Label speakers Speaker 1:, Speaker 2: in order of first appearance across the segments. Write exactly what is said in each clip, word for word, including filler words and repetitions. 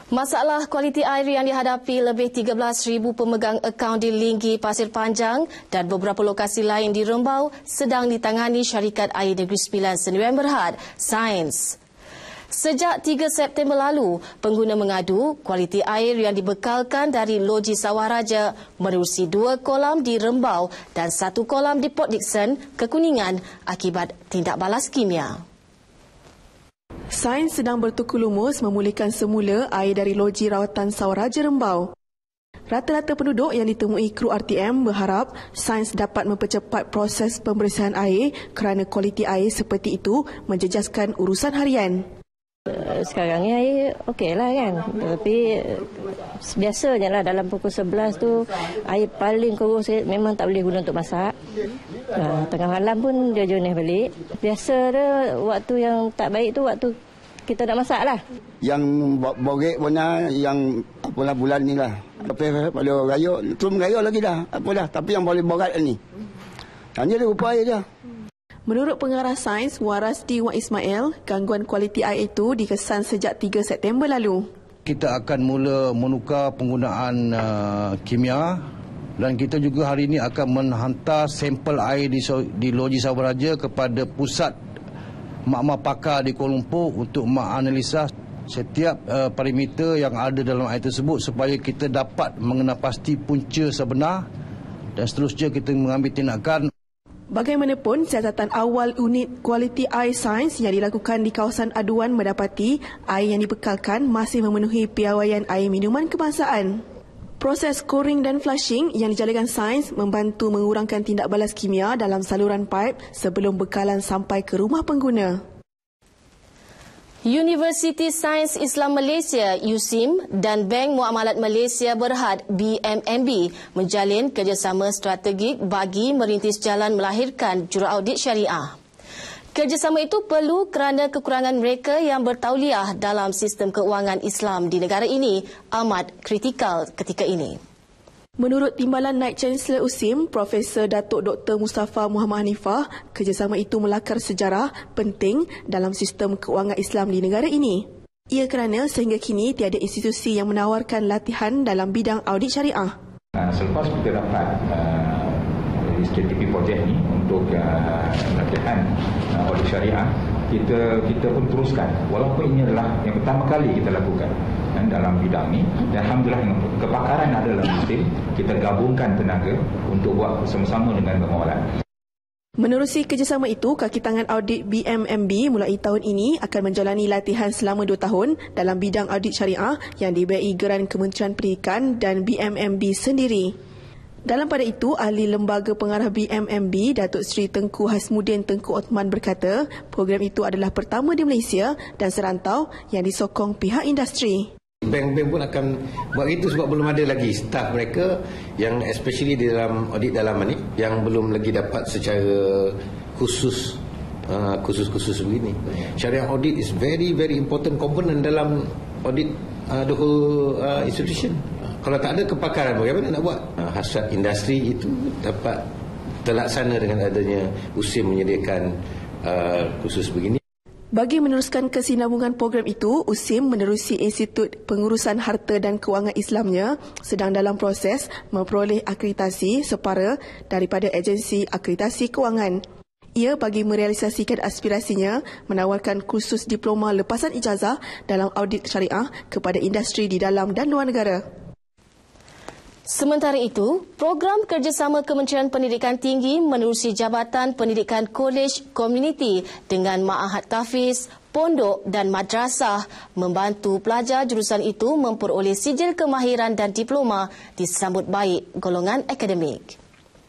Speaker 1: Masalah kualiti air yang dihadapi lebih tiga belas ribu pemegang akaun di Linggi, Pasir Panjang dan beberapa lokasi lain di Rembau sedang ditangani Syarikat Air Negeri Sembilan Senayan Berhad, Sains. Sejak tiga September lalu, pengguna mengadu kualiti air yang dibekalkan dari Loji Sawah Raja menerusi dua kolam di Rembau dan satu kolam di Port Dickson, Kekuningan akibat tindak balas kimia.
Speaker 2: Sains sedang bertukar lumus memulihkan semula air dari Loji Rawatan Sawah Raja Rembau. Rata-rata penduduk yang ditemui kru R T M berharap Sains dapat mempercepat proses pembersihan air kerana kualiti air seperti itu menjejaskan urusan harian.
Speaker 3: Sekarang ni air okey lah kan. Tapi biasanya lah dalam pukul sebelas tu air paling kurus memang tak boleh guna untuk masak. Ha, tengah malam pun dia jenis balik. Biasa dia waktu yang tak baik tu waktu kita nak masak lah.
Speaker 4: Yang borek punya yang apalah bulan ni lah. Tapi pada raya, terus raya lagi dah. Apalah, tapi yang boleh borat ni. Hanya dia rupa air dia.
Speaker 2: Menurut pengarah Sains Warasdi Wan Ismail, gangguan kualiti air itu dikesan sejak tiga September lalu.
Speaker 5: Kita akan mula menukar penggunaan uh, kimia dan kita juga hari ini akan menghantar sampel air di, di Loji Sawah Raja kepada pusat makmal pakar di Kuala Lumpur untuk menganalisa setiap uh, parameter yang ada dalam air tersebut supaya kita dapat mengenal pasti punca sebenar dan seterusnya kita mengambil tindakan.
Speaker 2: Bagaimanapun, siasatan awal unit kualiti air Sains yang dilakukan di kawasan aduan mendapati air yang dibekalkan masih memenuhi piawaian air minuman kebangsaan. Proses scoring dan flushing yang dijalankan Sains membantu mengurangkan tindak balas kimia dalam saluran pipe sebelum bekalan sampai ke rumah pengguna.
Speaker 1: Universiti Sains Islam Malaysia U S I M dan Bank Muamalat Malaysia Berhad B M M B menjalin kerjasama strategik bagi merintis jalan melahirkan juraaudit syariah. Kerjasama itu perlu kerana kekurangan mereka yang bertauliah dalam sistem keuangan Islam di negara ini amat kritikal ketika ini.
Speaker 2: Menurut Timbalan Naib Chancellor U S I M, Profesor Datuk Doktor Mustafa Muhammad Hanifah, kerjasama itu melakar sejarah penting dalam sistem keuangan Islam di negara ini. Ia kerana sehingga kini tiada institusi yang menawarkan latihan dalam bidang audit syariah.
Speaker 6: Uh, selepas kita dapat uh, K T P projek ni untuk uh, latihan uh, audit syariah, kita kita pun teruskan walaupun ini adalah yang pertama kali kita lakukan dalam bidang ni dan alhamdulillah dengan kepakaran ada dalam sistem, kita gabungkan tenaga untuk buat bersama-sama dengan Bank Muamalat.
Speaker 2: Menerusi kerjasama itu, kaki tangan audit B M M B mulai tahun ini akan menjalani latihan selama dua tahun dalam bidang audit syariah yang dibiayai geran Kementerian Pendidikan dan B M M B sendiri. Dalam pada itu, ahli lembaga pengarah B M M B, Datuk Seri Tengku Hasmudin Tengku Othman berkata, program itu adalah pertama di Malaysia dan serantau yang disokong pihak industri.
Speaker 7: Bank-bank pun akan buat itu sebab belum ada lagi staf mereka yang especially di dalam audit dalaman ni yang belum lagi dapat secara khusus uh, khusus-khusus begini. Syariah audit is very very important component dalam audit uh, the whole uh, institution. Kalau tak ada kepakaran bagaimana nak buat? Uh, hasrat industri itu dapat terlaksana dengan adanya U S I M menyediakan uh, khusus begini.
Speaker 2: Bagi meneruskan kesinambungan program itu, U S I M menerusi Institut Pengurusan Harta dan Kewangan Islamnya sedang dalam proses memperoleh akreditasi separa daripada agensi akreditasi kewangan. Ia bagi merealisasikan aspirasinya menawarkan kursus diploma lepasan ijazah dalam audit syariah kepada industri di dalam dan luar negara.
Speaker 1: Sementara itu, program kerjasama Kementerian Pendidikan Tinggi menerusi Jabatan Pendidikan Kolej Komuniti dengan Ma'had Tahfiz, pondok dan madrasah membantu pelajar jurusan itu memperoleh sijil kemahiran dan diploma disambut baik golongan akademik.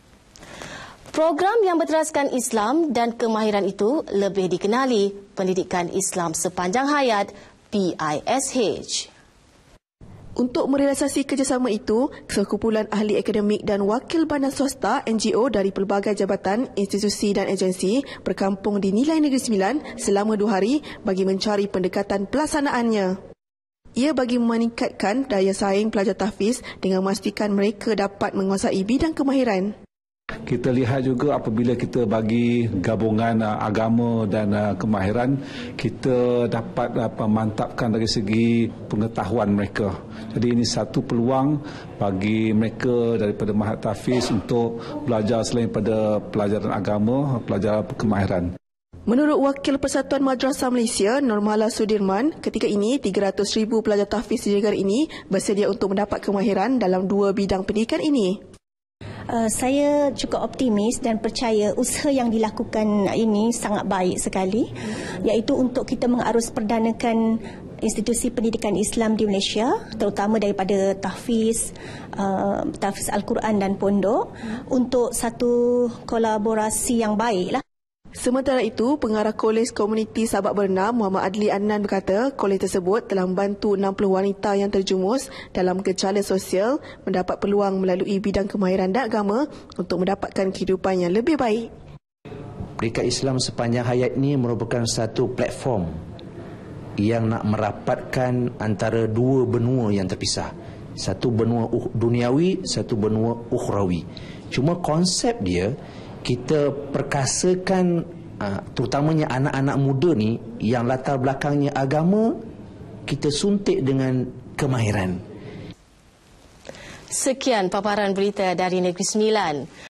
Speaker 1: Program yang berteraskan Islam dan kemahiran itu lebih dikenali Pendidikan Islam Sepanjang Hayat P I S H.
Speaker 2: Untuk merealisasi kerjasama itu, sekumpulan ahli akademik dan wakil badan swasta N G O dari pelbagai jabatan, institusi dan agensi berkampung di Nilai Negeri Sembilan selama dua hari bagi mencari pendekatan pelaksanaannya. Ia bagi meningkatkan daya saing pelajar tahfiz dengan memastikan mereka dapat menguasai bidang kemahiran.
Speaker 8: Kita lihat juga apabila kita bagi gabungan uh, agama dan uh, kemahiran, kita dapat uh, memantapkan dari segi pengetahuan mereka. Jadi ini satu peluang bagi mereka daripada Mahat Tahfiz untuk belajar selain pada pelajaran agama, pelajaran kemahiran.
Speaker 2: Menurut Wakil Persatuan Madrasah Malaysia, Normala Sudirman, ketika ini tiga ratus ribu pelajar tahfiz di negara ini bersedia untuk mendapat kemahiran dalam dua bidang pendidikan ini.
Speaker 9: Uh, saya cukup optimis dan percaya usaha yang dilakukan ini sangat baik sekali, iaitu untuk kita mengarus perdanakan institusi pendidikan Islam di Malaysia, terutama daripada tahfiz, uh, tahfiz Al-Quran dan pondok, untuk satu kolaborasi yang baiklah.
Speaker 2: Sementara itu, Pengarah Kolej Komuniti Sabak Bernam, Muhammad Adli Adnan berkata, kolej tersebut telah membantu enam puluh wanita yang terjumus dalam gejala sosial mendapat peluang melalui bidang kemahiran dan agama untuk mendapatkan kehidupan yang lebih baik.
Speaker 10: Peringkat Islam sepanjang hayat ini merupakan satu platform yang nak merapatkan antara dua benua yang terpisah. Satu benua duniawi, satu benua ukhrawi. Cuma konsep dia, kita perkasakan uh, terutamanya anak-anak muda ni yang latar belakangnya agama, kita suntik dengan kemahiran.
Speaker 1: Sekian paparan berita dari Negeri Sembilan.